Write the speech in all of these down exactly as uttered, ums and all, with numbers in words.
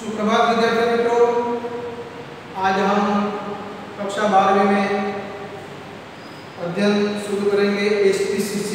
सुप्रभात विद्यार्थी मित्रों, आज हम कक्षा बारहवीं में अध्ययन शुरू करेंगे एस पी सी सी।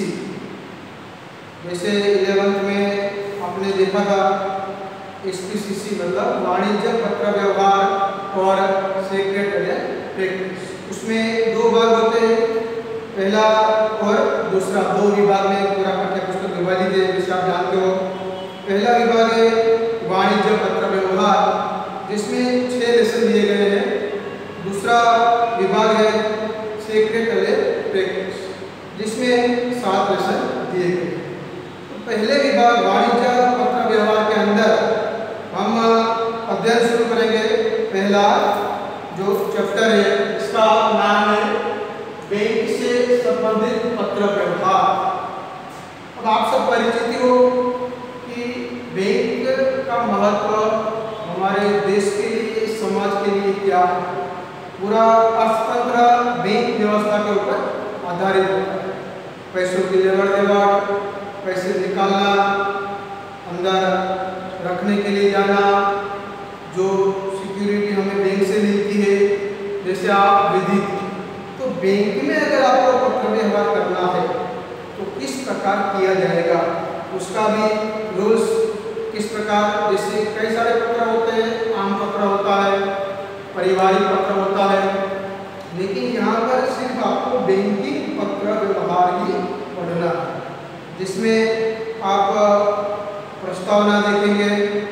जैसे इलेवेंथ में आपने देखा था एस पी सी सी मतलब वाणिज्य पत्र व्यवहार और सेक्रेटरियल प्रैक्टिस। उसमें दो भाग होते हैं, पहला और दूसरा, दो विभाग में पूरा पाठ्य पुस्तक विभाजित है जैसे आप जानते हो। पहला विभाग है वाणिज्य पत्र व्यवहार जिसमें छह लेसन दिए गए हैं। दूसरा विभाग है सेक्रेटरियल प्रैक्टिस जिसमें सात लेसन दिए गए हैं। तो पहले विभाग वाणिज्य पत्र व्यवहार के अंदर हम अध्ययन शुरू करेंगे। पहला जो चैप्टर है इसका नाम है बैंक से संबंधित पत्र व्यवहार। अब आप सब परिचित हो कि बैंक का महत्व हमारे देश के लिए, समाज के लिए क्या है। पूरा अर्थतंत्र बैंक व्यवस्था के ऊपर आधारित होता है। पैसों की लेवड़ देवड़, पैसे निकालना, अंदर रखने के लिए जाना, जो सिक्योरिटी हमें बैंक से मिलती है जैसे आप विधिक। तो बैंक में अगर आपको पत्र व्यवहार करना है तो किस प्रकार किया जाएगा, उसका भी रूल्स किस प्रकार। जैसे कई सारे पत्र होते हैं, आम पत्र होता है, पारिवारिक पत्र होता है, लेकिन यहाँ पर सिर्फ आपको बैंकिंग पत्र व्यवहार ही पढ़ना है, जिसमें आप प्रस्तावना देखेंगे।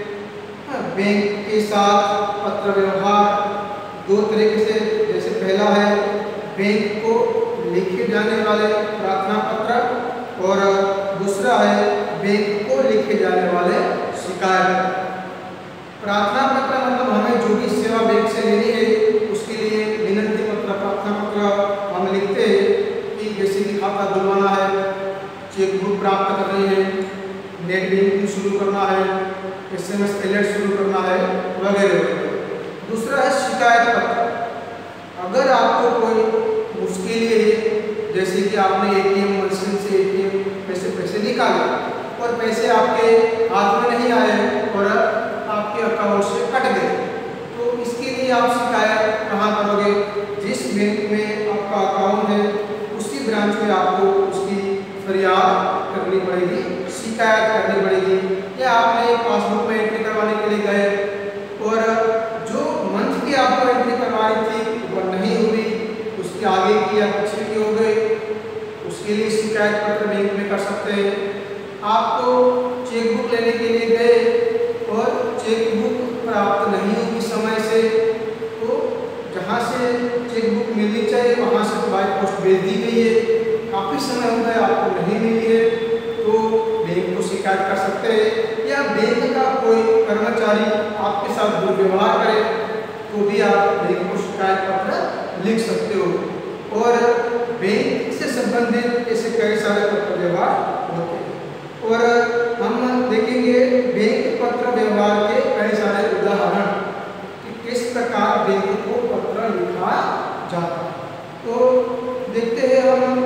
बैंक के साथ पत्र व्यवहार दो तरीके से, जैसे पहला है बैंक को लिखे जाने वाले प्रार्थना पत्र और दूसरा है बैंक को लिखे जाने वाले शिकायत। प्रार्थना पत्र मतलब हमें जो भी सेवा बैंक से लेनी है उसके लिए विनती पत्र, प्रार्थना पत्र हम लिखते हैं कि जैसे कि खाता खुलवाना है, चेकबुक प्राप्त करनी है, नेट बैंकिंग शुरू करना है, एस एम एस अलर्ट शुरू करना है वगैरह। दूसरा है शिकायत पत्र। अगर आपको कोई मुश्किल है, जैसे कि आपने एटीएम मशीन से एटीएम पैसे पैसे निकाले और पैसे आपके हाथ में नहीं आए और आपके अकाउंट से कट गए, तो इसके लिए आप शिकायत कहाँ करोगे? जिस बैंक में आपका अकाउंट है उसी ब्रांच में आपको उसकी फरियाद करनी पड़ेगी, शिकायत करनी पड़ेगी। या आपने पासबुक में एंट्री करवाने के लिए गए और जो मंथ की आपको एंट्री करवानी थी वो नहीं हुई, उसके आगे की या पीछे की हो गई, उसके लिए शिकायत पत्र बैंक में कर सकते हैं। आपको चेकबुक लेने के लिए गए और चेकबुक प्राप्त नहीं हुई समय से, तो जहाँ से चेकबुक मिलनी चाहिए वहाँ से बाय पोस्ट भेज दी गई है, काफ़ी समय हो गया आपको नहीं मिली है, तो बैंक को शिकायत कर सकते हैं। या बैंक का कोई कर्मचारी आपके साथ दुर्व्यवहार करे तो भी आप बैंक को शिकायत पत्र लिख सकते हो। और बैंक से संबंधित ऐसे कई सारे पत्र व्यवहार होते हैं और हम देखेंगे बैंक पत्र व्यवहार के कई सारे उदाहरण कि किस प्रकार बैंक को पत्र लिखा जाता है। तो देखते हैं हम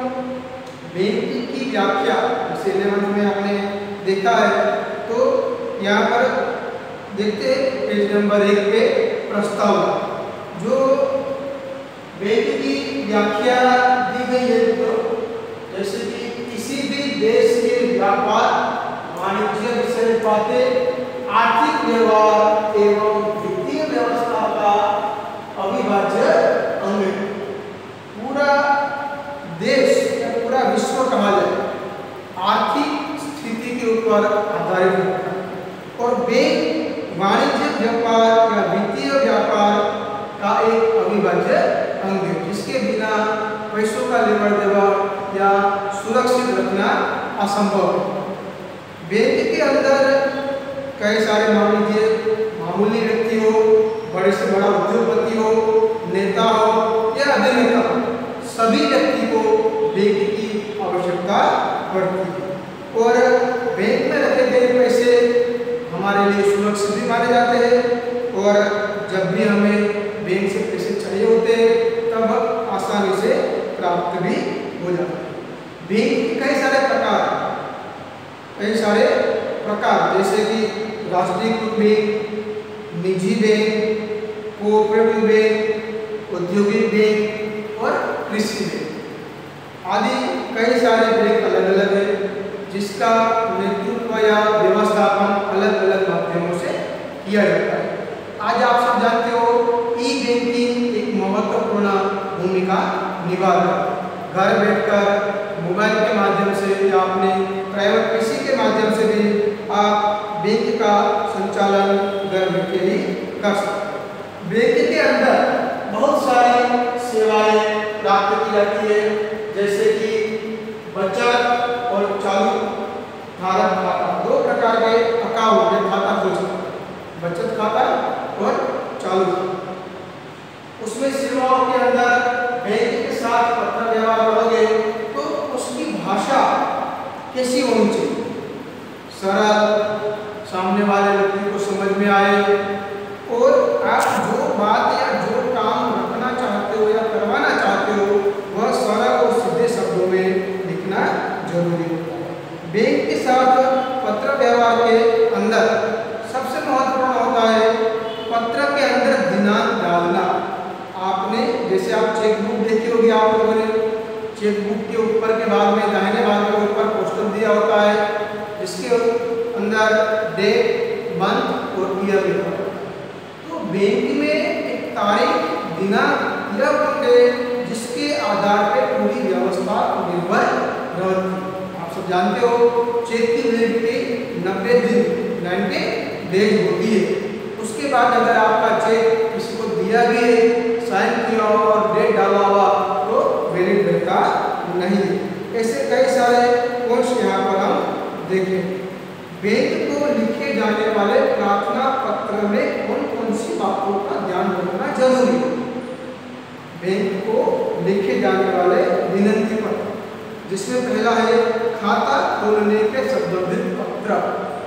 बैंक की व्याख्या। जैसे इलेवेंथ में आपने देखा है, तो यहाँ पर देखते हैं पेज नंबर एक पे प्रस्तावना, जो बैंक की व्याख्या दी गई है। तो जैसे कि किसी भी देश के व्यापार वाणिज्य विषय बातें आर्थिक व्यवहार एवं वित्तीय व्यवस्था का अविभाज्य अंग है। पूरा देश या पूरा विश्व कहा जाए आर्थिक स्थिति के ऊपर आधारित होता है और बैंक वाणिज्य व्यापार या वित्तीय व्यापार का एक अविभाज्य अंग है, जिसके बिना पैसों का लेवड़ देवड़ या सुरक्षित रखना असंभव है। बैंक के अंदर कई सारे मान लीजिए मामूली व्यक्ति हो, बड़े से बड़ा उद्योगपति हो, नेता हो या अभिनेता हो, सभी व्यक्ति को बैंक की आवश्यकता पड़ती है। और बैंक में रखे गए पैसे हमारे लिए सुरक्षित भी माने जाते हैं और जब भी हमें बैंक से पैसे चाहिए होते हैं तब आसानी से प्राप्त भी हो जाते हैं। बैंक के कई सारे प्रकार कई सारे प्रकार जैसे कि राष्ट्रीयकृत बैंक, निजी बैंक, कोऑपरेटिव बैंक, औद्योगिक बैंक और कृषि बैंक आदि कई सारे बैंक अलग अलग है, जिसका नेतृत्व या व्यवस्थापन अलग अलग माध्यमों से किया जाता है। आज आप सब जानते हो ई बैंकिंग एक महत्वपूर्ण भूमिका निभा रहा है। घर बैठकर मोबाइल के माध्यम से या अपने प्राइवेट पीसी के माध्यम से भी आप बैंक का संचालन घर बैठे ही कर सकते हैं। बैंक के अंदर बहुत सारी सेवाएं प्राप्त की जाती है, जैसे कि बचत और चालू धारक खाता, दो प्रकार के अकाउंट में खाता खोल सकते हैं, बचत खाता और चालू खाता। उसमें सेवाओं के अंदर बैंक के साथ पत्र व्यवहार करोगे तो उसकी भाषा कैसी होनी चाहिए, सरल, सामने वाले व्यक्ति को समझ में आए, और आप जो बात या जो काम रखना चाहते हो या करवाना चाहते हो वह सरल और सीधे शब्दों में लिखना जरूरी होता है। बैंक के साथ पत्र व्यवहार के अंदर सबसे महत्वपूर्ण होता है पत्र के अंदर दिनांक डालना। आपने जैसे आप चेकबुक देखी होगी, आप लोगों ने चेकबुक के ऊपर के भाग में दाहिने भाग के ऊपर पोस्टर दिया होता है, जिसके अंदर डेट, मंथ और ईयर लिखा होता है। तो बैंक में एक तारीख, दिनांक, यह होते जिसके आधार पर पूरी व्यवस्था निर्भर रहती है। आप सब जानते हो चेक की वैलिडिटी नब्बे दिन नाइन्टी डेज होती है। उसके बाद अगर आपका चेक किसी को दिया भी है, साइन किया हुआ और डेट डाला हुआ, तो वैलिड रहता नहीं। ऐसे कई सारे पॉइंट्स यहाँ पर हम देखें। बैंक को लिखे जाने वाले प्रार्थना पत्र में कौन कौन सी बातों का ध्यान रखना जरूरी है। बैंक को लिखे जाने वाले विनती पत्र, जिसमें पहला है खाता खोलने के संबंधित पत्र।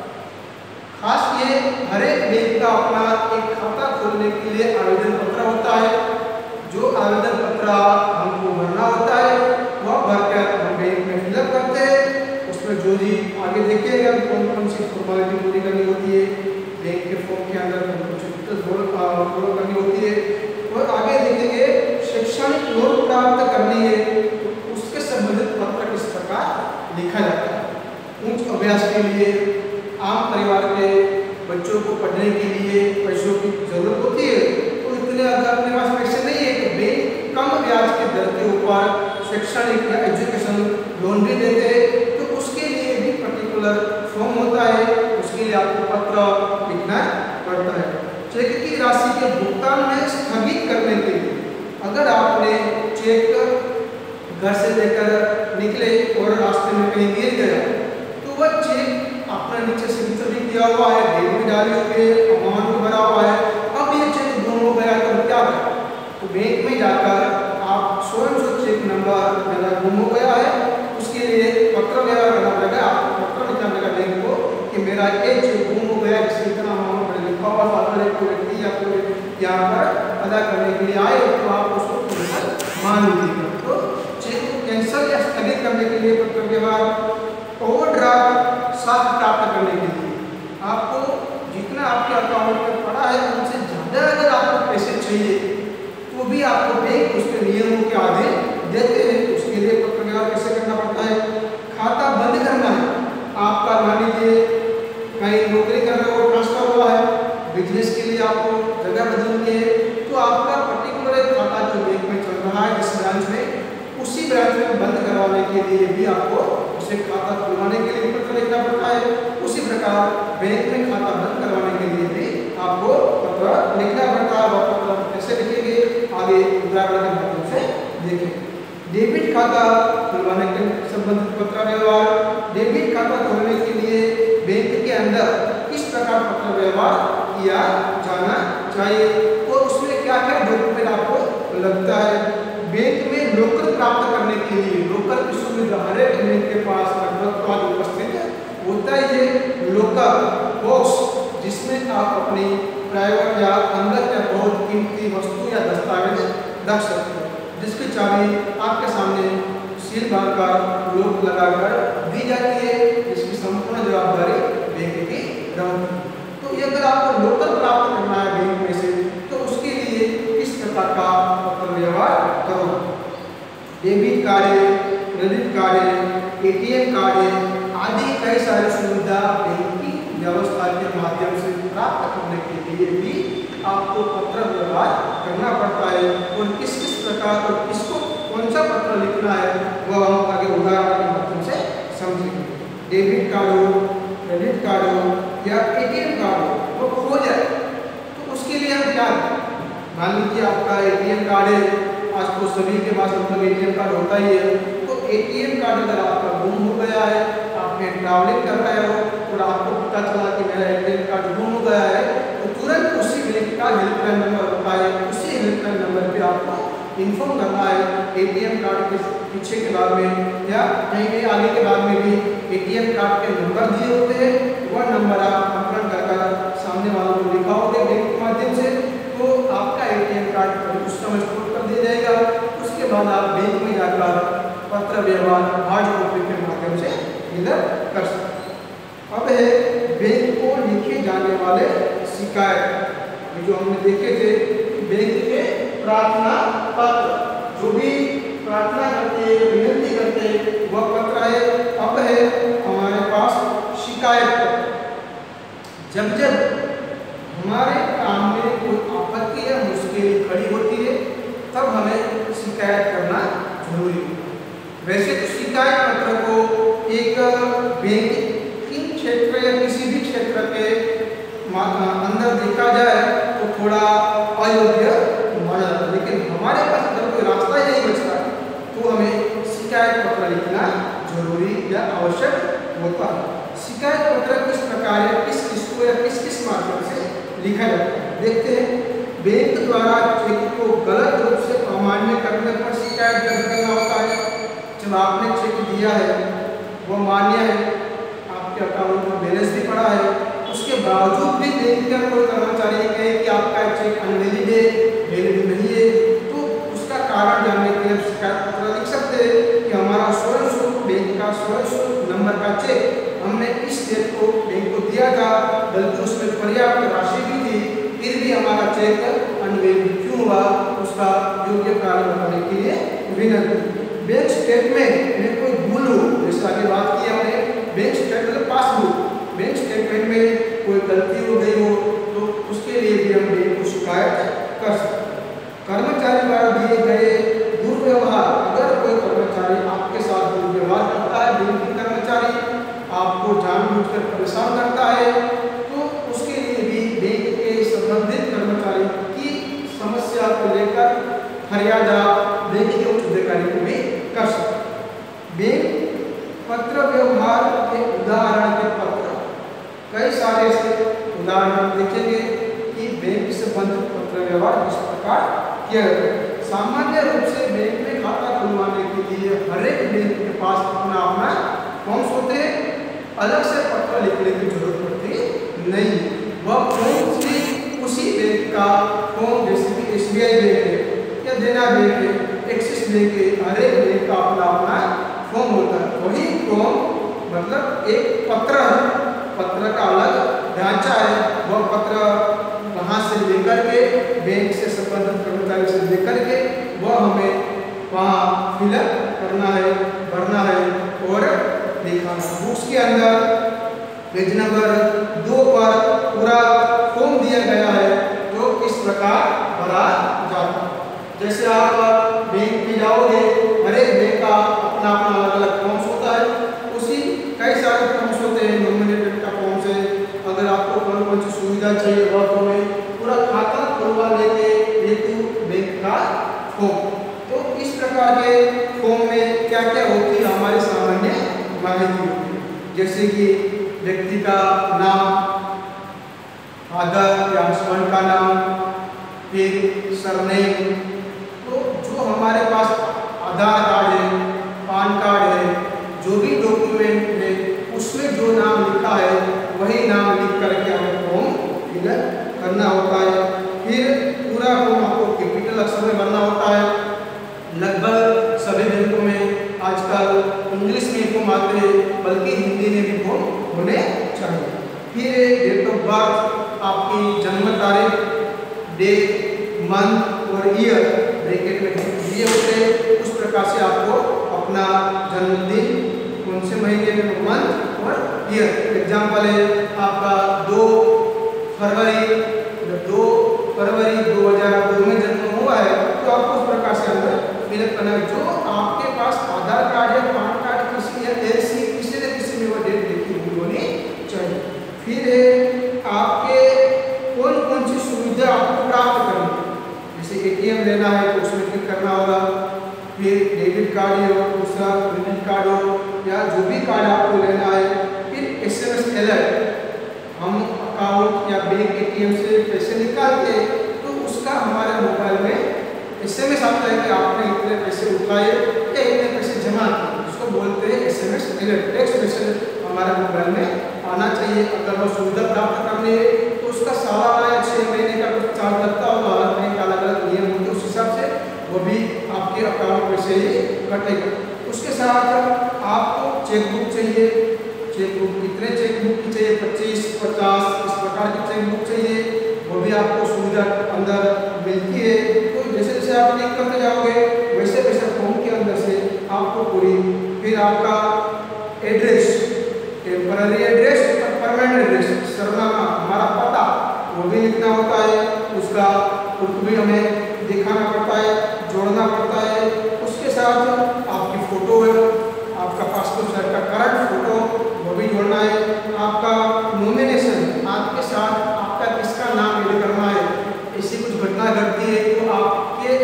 खास ये हर एक बैंक का अपना एक खाता खोलने के लिए आवेदन पत्र होता है। जो आवेदन पत्र हमको भरना होता है वह भरकर हम बैंक में फिलअप करते हैं। उसमें जो जी आगे देखिएगा कौन कौन सी फॉर्मेलिटी पूरी करनी होती है, बैंक के फॉर्म के अंदर कौन कौन सी फॉलो करनी होती है, और आगे देखेंगे शैक्षणिक लोन प्राप्त करनी है तो उसके संबंधित पत्र किस प्रकार लिखा जाता है। उच्च अभ्यास के लिए, आम परिवार के बच्चों को पढ़ने के लिए पैसों की जरूरत होती है, तो इतने अगर अपने पास पैसे नहीं है तो बैंक कम ब्याज के दर के ऊपर शैक्षणिक या एजुकेशन लोन भी देते हैं। तो उसके लिए भी पर्टिकुलर फॉर्म होता है, उसके लिए आपको पत्र लिखना पड़ता है। चेक की राशि के भुगतान में स्थगित करने के लिए, अगर आपने चेक घर से लेकर निकले और रास्ते में कहीं गिर गया तो वह चेक अपना नीचे सिग्नेचर भी किया हुआ है, डेट भी डाली हुई है, अमाउंट भी भरा हुआ है, अब ये चेक गुम हो गया तो क्या करें। तो बैंक में जाकर आप स्वयं से चेक नंबर मेरा गुम हो गया है, उसके लिए पत्र व्यवहार करना पड़ेगा। आपको पत्र लिखना पड़ेगा बैंक को कि मेरा ये चेक गुम हो गया, जिससे इतना अमाउंट मैंने लिखा हुआ था, अगर एक व्यक्ति या कोई यहाँ पर अदा करने के लिए आए तो आप उसको मान लीजिएगा। तो चेक को कैंसिल या स्थगित करने के लिए पत्र व्यवहार, ओवरड्राफ्ट साथ प्राप्त करने के लिए आपको जितना आपके अकाउंट में पड़ा है उनसे ज़्यादा अगर आपको पैसे चाहिए तो भी आपको बैंक उसके नियमों के आधीन देते हैं। उसके लिए पत्र व्यवहार कैसे करना पड़ता है। खाता बंद करना है, आपका मान लीजिए कहीं नौकरी कर रहे हो, ट्रांसफर हुआ है, बिजनेस के लिए आपको जगह बदलनी है, तो आपका पर्टिकुलर एक खाता जो बैंक में चल रहा है जिस ब्रांच में, उसी ब्रांच में बंद करवाने के लिए भी आपको उसे खाता खुलवाने के लिए पत्र लिखना पड़ता है। उसी प्रकार बैंक में खाता बंद करवाने के लिए भी आपको पत्र लिखना पड़ता है। वह पत्र कैसे लिखेंगे आगे उदाहरण के माध्यम से देखें। डेबिट खाता खुलवाने के संबंधित पत्र व्यवहार, डेबिट खाता खोलने के लिए बैंक के अंदर किस प्रकार पत्र व्यवहार किया जाना चाहिए और उसमें क्या क्या डॉक्यूमेंट आपको लगता है। बैंक में लोकर प्राप्त करने के लिए, लोकर की सुविधा हर एक बैंक के पास लगभग उपस्थित होता है। ये लोकर बॉक्स जिसमें आप अपनी प्राइवेट या अंदर या बहुत कीमती वस्तु या दस्तावेज रख सकते हैं, जिसकी चाबी आपके सामने सील मारकर लॉक लगाकर दी जाती है, जिसकी संपूर्ण जवाबदारी बैंक की रहती है। तो ये अगर आपको लोकर प्राप्त करना है एटीएम कार्ड है आदि कई सारी सुविधा बैंकिंग व्यवस्था के माध्यम से प्राप्त करने के लिए भी आपको पत्र व्यवहार करना पड़ता है। और किस किस प्रकार और किसको कौन सा पत्र लिखना है वह हम आगे उदाहरण के माध्यम से समझेंगे। डेबिट कार्ड हो, क्रेडिट कार्ड हो या एटीएम कार्ड हो, वो खो जाए तो उसके लिए हम क्या, मान लीजिए आपका एटीएम कार्ड है, आज तो सभी के पास मतलब एटीएम कार्ड होता ही है, तो एटीएम कार्ड अगर आपका गुम हो गया है, आपने ट्रैवलिंग कर रहे हो और आपको पता चला कि मेरा एटीएम कार्ड गुम हो गया है, तो तुरंत उसी बैंक का हेल्पलाइन नंबर होता है, उसी हेल्पलाइन नंबर पे आपको इन्फॉर्म करना है। एटीएम कार्ड के पीछे के बाद में या कहीं कहीं आगे के बाद में भी एटीएम कार्ड के नंबर दिए होते हैं, वह नंबर आप अंकन कर कर सामने वालों को लिखाओगे बैंक के माध्यम से, तो आपका एटीएम कार्ड उस समय स्टोर कर दिया जाएगा। उसके बाद आप बैंक में जाकर पत्र व्यवहार हार्ड कॉपी के माध्यम से इधर कर सकते। अब है बैंक को लिखे जाने वाले शिकायत, जो हमने देखे थे बैंक के प्रार्थना पत्र, जो भी प्रार्थना करते हैं, विनती करते हैं वह पत्र है। अब है हमारे पास शिकायत पत्र। जब जब हमारे काम में कोई आपत्ति या मुश्किल खड़ी होती है तब हमें शिकायत करना जरूरी है। वैसे तो शिकायत पत्र को एक बैंकिंग क्षेत्र या किसी भी क्षेत्र के अंदर देखा जाए तो थोड़ा अयोग्य माना जाता है, लेकिन हमारे पास अगर कोई रास्ता ही नहीं बचता तो हमें शिकायत पत्र लिखना जरूरी या आवश्यक होता है। शिकायत पत्र किस प्रकार है, किस किसको या किस किस माध्यम से लिखा जाता है देखते हैं। बैंक द्वारा चेक को गलत रूप से अमान्य करने पर शिकायत दर्ज करना होता है। जब आपने चेक दिया है वो मान्य है, आपके अकाउंट में बैलेंस भी पड़ा है, उसके बावजूद भी बैंक का कोई कर्मचारी कहे कि आपका चेक अनवैलिड है, वैलिड नहीं है, तो उसका कारण जानने के लिए शिकायत पत्र लिख सकते हैं कि हमारा स्वयं स्वरूप बैंक का स्वयं स्वरूप नंबर का चेक हमने इस डेट को बैंक को दिया था, बल्कि उसमें पर्याप्त राशि भी थी, फिर भी हमारा चेक अनवैलिड क्यों हुआ, उसका योग्य कारण बताने के लिए विनती। बैंक स्टेटमेंट में कोई भूल हो, जैसे आगे बात की हमने bank statement passbook, bank statement में कोई गलती हो गई हो तो उसके लिए भी हम बैंक को शिकायत कर सकते हैं। कर्मचारी द्वारा दिए गए दुर्व्यवहार, अगर कोई कर्मचारी आपके साथ दुर्व्यवहार करता है, बैंकिंग कर्मचारी आपको जानबूझकर परेशान करता है, तो उसके लिए भी बैंक के संबंधित कर्मचारी की समस्या को लेकर फरियाद बैंक के उच्च अधिकारी को भी कर सकते हैं। बैंक पत्र व्यवहार के उदाहरण के पत्र, कई सारे ऐसे उदाहरण देखेंगे कि बैंक से संबंधित पत्र व्यवहार किस प्रकार किया जाता है। सामान्य रूप से बैंक में खाता खुलवाने के लिए हर एक बैंक के पास अपना अपना फॉर्म्स होते हैं, अलग से पत्र लिखने की जरूरत पड़ती नहीं। वह फॉर्म भी उसी बैंक का फॉर्म, जैसे कि एस बी आई बैंक है या देना बैंक है, एक्सिस बैंक है, हर एक बैंक का अपना अपना फॉर्म होता है। वही फॉर्म मतलब एक पत्र है, पत्र का अलग ढांचा है, वह पत्र वहाँ से लेकर के बैंक से संबंधित कर्मचारी से लेकर के वह हमें वहाँ फिलअप करना है, भरना है और दिखाना। उसके अंदर पेज नंबर दो पर पूरा फॉर्म दिया गया है जो इस प्रकार भरा जाता है। जैसे आप बैंक में जाओगे, हर एक बैंक का अपना अपना अलग अलग फॉर्म्स होता है, उसी कई सारे फॉर्म्स होते हैं। नॉमिनेटेड का फॉर्म्स है, अगर आपको कौन कौन सी सुविधा चाहिए वह फॉर्म है, पूरा खाता खुलवाने के हेतु बैंक का फॉर्म। तो इस प्रकार के फॉर्म में क्या क्या होती है, हमारे सामान्य माहिती होती है, जैसे कि व्यक्ति का नाम, फादर या हस्बैंड का नाम, फिर सरनेम। तो जो हमारे पास आधार कार्ड है, पान कार्ड है, जो भी डॉक्यूमेंट है उसमें जो नाम लिखा है वही नाम लिख करके हमें फॉर्म फिलअप करना होता है। फिर पूरा फॉर्म आपको कैपिटल अक्षर में भरना होता है। लगभग सभी बैंकों में आजकल इंग्लिश में फॉर्म आते हैं, बल्कि हिंदी में भी फॉर्म होने चाहिए। फिर डेट ऑफ बर्थ, आपकी जन्म तारीख, डे, मंथ और ईयर ब्रैकेट में दिए होते हैं। उस प्रकार से आपको अपना जन्मदिन कौन से महीने में, मंथ और ईयर। एग्जाम्पल है आपका दो फरवरी, दो फरवरी दो हज़ार दो में जन्म हुआ है तो आपको उस प्रकार से अंदर फिलअप करना है। जो आपके पास आधार कार्ड या पान कार्ड किसी या एलसी किसी न किसी में वो डेट लिखी हुई होनी चाहिए। फिर है आपके कौन कौन सी सुविधा आपको प्राप्त करनी है, जैसे एटीएम लेना है तो उसमें क्लिक करना होगा, फिर डेबिट कार्ड हो, दूसरा क्रेडिट कार्ड हो या जो भी कार्ड आपको लेना है। फिर एसएमएस अलर्ट, हम अकाउंट या बैंक एटीएम से पैसे निकालते हैं तो उसका हमारे मोबाइल में एसएमएस आता है कि आपने इतने पैसे उठाए या इतने पैसे जमा किए, उसको बोलते हैं एसएमएस अलर्ट। टेक्स्ट मैसेज हमारे मोबाइल में आना चाहिए। अगर वो सुविधा प्राप्त करनी है तो उसका सालाना या छः महीने का कुछ चार्ज लगता होगा, अलग बैंक का अलग अलग नियम होते हैं, उस हिसाब से वो भी आपके अकाउंट में से ही कटेगा। उसके साथ आपको चेकबुक चाहिए, चेकबुक कितने चेकबुक की चाहिए, पच्चीस पचास इस प्रकार की चेकबुक चाहिए, वो भी आपको सुविधा अंदर मिलती है। तो जैसे जैसे आप क्लिक करते जाओगे वैसे वैसे फॉर्म के अंदर से आपको पूरी, फिर आपका एड्रेस, टेम्पररी एड्रेस और परमानेंट एड्रेस, सरनामा हमारा पता वो भी लिखना होता है, उसका उसको भी हमें दिखाना पड़ता है, जोड़ना पड़ता है। उसके साथ आपकी फ़ोटो है, आपका पासपोर्ट साइज का करंट फोटो वो भी जोड़ना है। आपका नॉमिनेशन, आपके साथ आपका किसका नाम ऐड करना है, ऐसी कुछ घटना घटती है तो आपके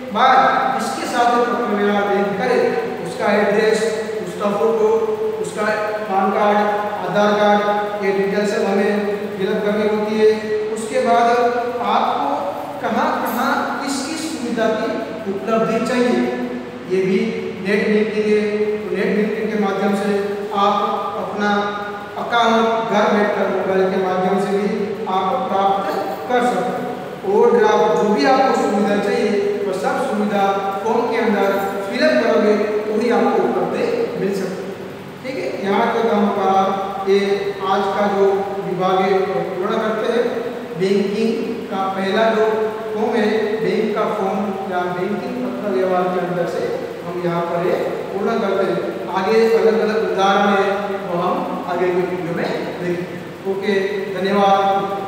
बाद किसके साथ पत्र व्यवहार लिंक करे, उसका एड्रेस, उसका फोटो, उसका पान कार्ड, आधार कार्ड, ये डिटेल सब हमें फिलअप करनी होती है। उसके बाद आपको कहाँ कहाँ किस किस सुविधा की उपलब्धि चाहिए, ये भी नेट बैंकिंग है। तो नेट बैंकिंग के माध्यम से आप अपना अकाउंट घर बैठकर मोबाइल के माध्यम से भी आप प्राप्त कर सकते हैं। ओवरड्राफ्ट जो भी आपको सुविधा चाहिए वो सब सुविधा फॉर्म के अंदर फिलअप करोगे तो ही आपको उपलब्ध मिल सकती है। ठीक है, यहाँ तक हमारा ये आज का जो विभाग है पूर्ण करते हैं। बैंकिंग का पहला जो फॉर्म है, बैंक का फॉर्म या बैंकिंग पत्र व्यवहार के अंदर से हम यहाँ पर ये पूर्ण करते हैं। आगे अलग अलग उदाहरण है वो हम आगे के वीडियो में देखेंगे। ओके, धन्यवाद।